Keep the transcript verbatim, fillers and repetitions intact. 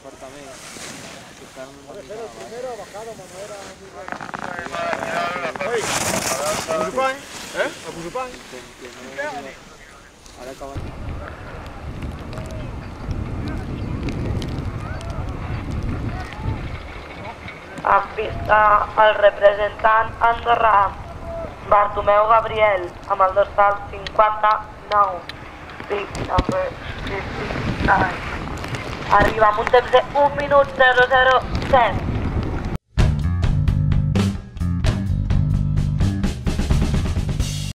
apartamento. Primero bajado, Manuela. Pusupán? Eh? A Pusupán? Ara acaben. En pista el representant andorrà Bartomeu Gabriel amb el dorsal cinquanta-nou, big number cinquanta-nou. Arriba amb un temps de un minut zero zero set.